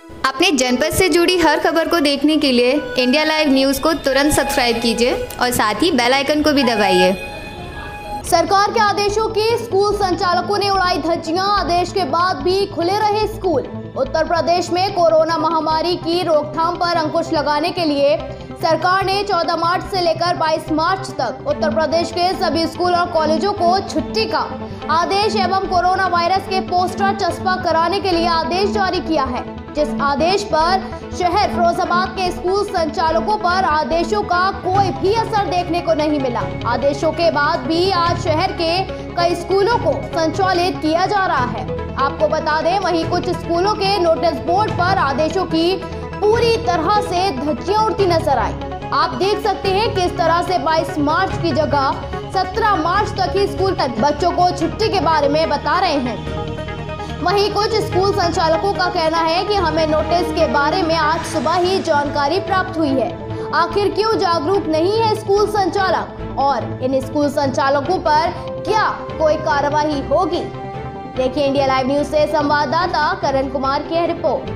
अपने जनपद से जुड़ी हर खबर को देखने के लिए इंडिया लाइव न्यूज़ को तुरंत सब्सक्राइब कीजिए और साथ ही बेल आइकन को भी दबाइए। सरकार के आदेशों की स्कूल संचालकों ने उड़ाई धज्जियां। आदेश के बाद भी खुले रहे स्कूल। उत्तर प्रदेश में कोरोना महामारी की रोकथाम पर अंकुश लगाने के लिए सरकार ने 14 मार्च से लेकर 22 मार्च तक उत्तर प्रदेश के सभी स्कूल और कॉलेजों को छुट्टी का आदेश एवं कोरोना वायरस के पोस्टर चस्पा कराने के लिए आदेश जारी किया है, जिस आदेश पर शहर फिरोजाबाद के स्कूल संचालकों पर आदेशों का कोई भी असर देखने को नहीं मिला। आदेशों के बाद भी आज शहर के कई स्कूलों को संचालित किया जा रहा है। आपको बता दें, वहीं कुछ स्कूलों के नोटिस बोर्ड पर आदेशों की पूरी तरह से धज्जियां उड़ती नजर आई। आप देख सकते हैं किस तरह से 22 मार्च की जगह 17 मार्च तक ही स्कूल तक बच्चों को छुट्टी के बारे में बता रहे हैं। वहीं कुछ स्कूल संचालकों का कहना है कि हमें नोटिस के बारे में आज सुबह ही जानकारी प्राप्त हुई है। आखिर क्यों जागरूक नहीं है स्कूल संचालक और इन स्कूल संचालकों पर क्या कोई कार्रवाई होगी? देखिए इंडिया लाइव न्यूज से संवाददाता करण कुमार की रिपोर्ट।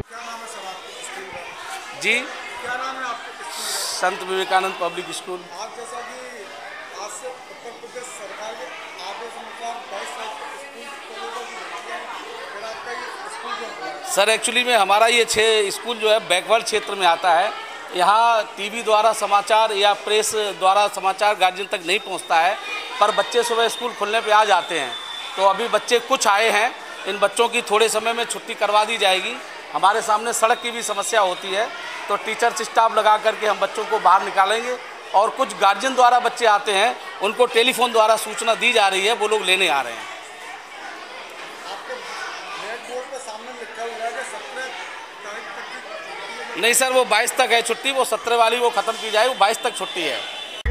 जी, क्या नाम है आपका? संत विवेकानंद पब्लिक स्कूल। आप जैसा कि आज से उत्तर प्रदेश सरकार के आदेश अनुसार 22 तारीख तक स्कूल खोलेगा, फिर आपका ये स्कूल क्यों है? सर एक्चुअली में हमारा ये 6 स्कूल जो है बैकवर्ड क्षेत्र में आता है। यहाँ टीवी द्वारा समाचार या प्रेस द्वारा समाचार गार्जियन तक नहीं पहुँचता है, पर बच्चे सुबह स्कूल खुलने पे आ जाते हैं। तो अभी बच्चे कुछ आए हैं, इन बच्चों की थोड़े समय में छुट्टी करवा दी जाएगी। हमारे सामने सड़क की भी समस्या होती है, तो टीचर्स स्टाफ लगा करके हम बच्चों को बाहर निकालेंगे। और कुछ गार्जियन द्वारा बच्चे आते हैं, उनको टेलीफोन द्वारा सूचना दी जा रही है, वो लोग लेने आ रहे हैं। आपके ब्लैक बोर्ड पे सामने लिखा हुआ है कि 17 तारीख तक की छुट्टी। नहीं सर, वो 22 तक है छुट्टी, वो 17 वाली वो ख़त्म की जाए, वो 22 तक छुट्टी है।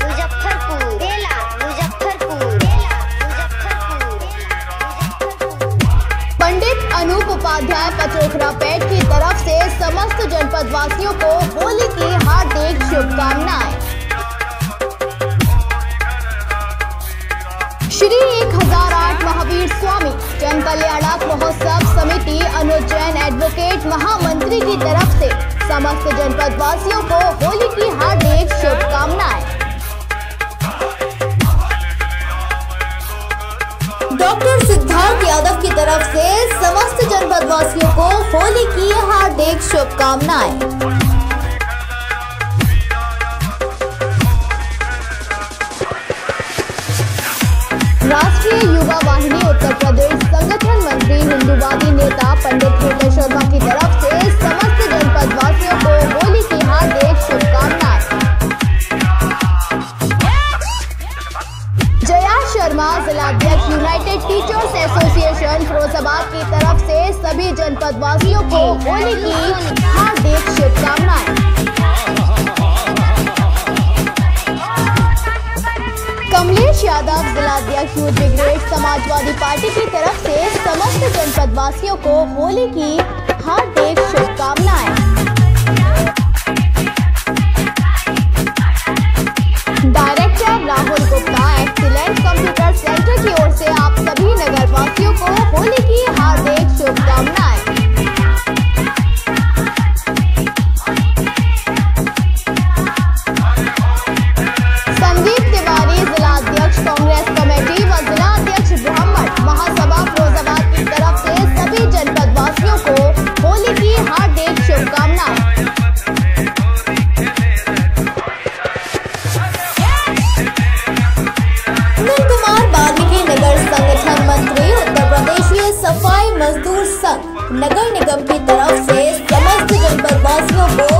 पंडित अनूप उपाध्याय पचोखरापेट की तरफ से समस्त जनपद वासियों को होली की हार्दिक शुभकामनाएं। श्री 1008 महावीर स्वामी जन कल्याणक महोत्सव समिति अनुज जैन एडवोकेट महामंत्री की तरफ से समस्त जनपद वासियों को होली की हार्दिक शुभकामनाएं। डॉक्टर सिद्धार्थ यादव की तरफ से समस्त जनपद वासियों को होली की हार्दिक शुभकामनाएं। राष्ट्रीय युवा वाहिनी उत्तर प्रदेश संगठन मंत्री हिंदूवादी नेता पंडित हृदय शर्मा की तरफ से समस्त जनपद वासियों को होली की हार्दिक शुभकामनाएं। जया शर्मा जिलाध्यक्ष यूनाइटेड टीचर्स एसोसिएशन फिरोजाबाद की तरफ से सभी जनपद वासियों को होली की हार्दिक शुभकामनाएं। कमलेश यादव जिलाध्यक्ष यूथ ब्रिगेड समाजवादी पार्टी की तरफ से समस्त जनपद वासियों को होली की हार्दिक शुभकामनाएं। Director Rahul Gupta excellence computer centre की ओर से आप सभी नगर वासियों को होली की हार्दिक शुभकामनाएं। संदीप तिवारी जिलाध्यक्ष कांग्रेस कमेटी व जिलाध्यक्ष ब्राह्मण महासभा फिरोजाबाद की तरफ से सभी जनपद वासियों को होली की हार्दिक शुभकामनाएं। संगठन मंत्री उत्तर प्रदेशीय सफाई मजदूर संघ नगर निगम की तरफ से समस्त जनपद वासियों को